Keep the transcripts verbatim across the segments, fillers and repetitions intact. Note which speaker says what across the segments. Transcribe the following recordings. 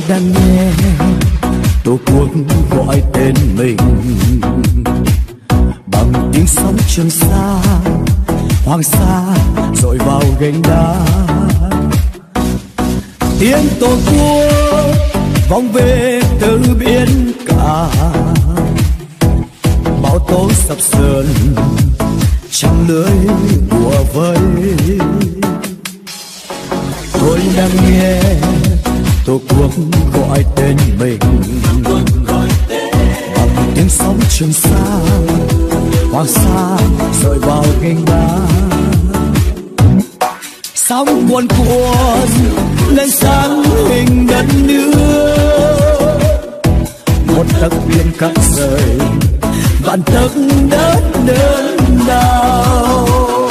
Speaker 1: đang nghe tổ quốc gọi tên mình bằng tiếng sóng Trường Sa, Hoàng Sa dội vào gành đá. Tiếng tổ quốc vọng về từ biển cả, bão tố sập sờn trăng lưới bùa vây. Tôi đang nghe tổ quốc gọi tên mình bằng tiếng sóng Trường Sa, Hoàng Sa rơi vào gành đá. Sóng cuồn cuộn lên sáng hình đất nước, một tấc biển cắt rời vạn tấc đất đớn đau.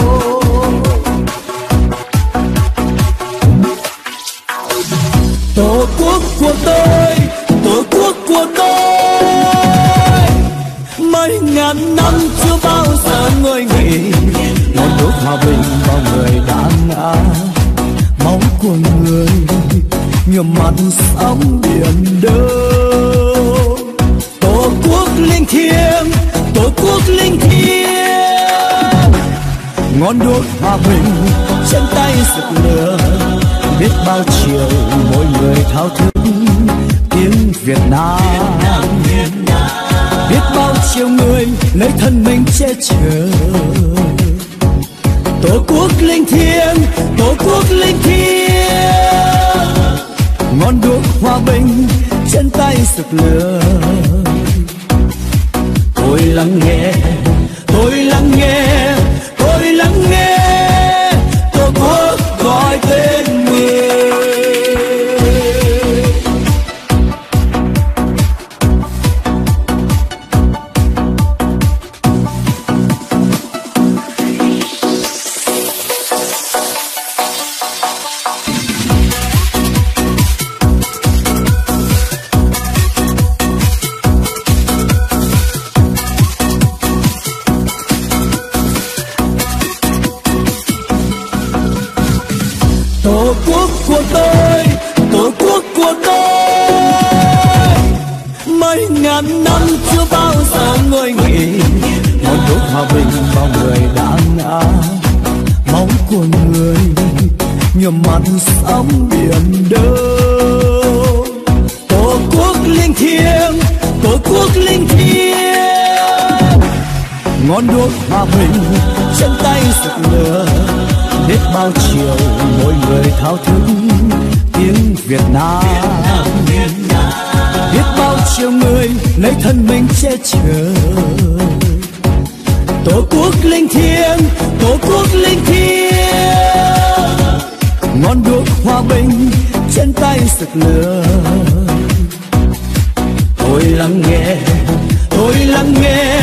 Speaker 1: Tổ quốc của tôi, tổ quốc của tôi, mấy ngàn năm chưa bao giờ ngơi nghỉ. Một đốt hòa bình bao người đã ngã, máu của người nhuộm mặt sóng biển đâu. Tổ quốc linh thiêng, tổ quốc linh thiêng, ngọn đuốc hòa bình trên tay rực lửa. Biết bao chiều mỗi người thao thức tiếng Việt Nam, biết bao chiều người lấy thân mình che chở. Tổ quốc linh thiêng, tổ quốc linh thiêng, ngọn đuốc hòa bình trên tay rực lửa. Tôi lắng nghe, tôi lắng nghe, tôi lắng nghe tổ quốc gọi tên người. Tổ quốc của tôi, tổ quốc của tôi, mấy ngàn năm chưa bao giờ ngơi nghỉ. Một đốt hòa bình bao người đã ngã, máu của người nhuộm mặt sóng biển đâu. Tổ quốc linh thiêng, tổ quốc linh thiêng, ngọn đuốc hòa bình trên tay rực lửa. Biết bao chiều mỗi người thao thức tiếng Việt Nam, biết bao chiều người lấy thân mình che chở. Tổ quốc linh thiêng, tổ quốc linh thiêng, ngọn đuốc hòa bình trên tay rực lửa. Tôi lắng nghe, tôi lắng nghe,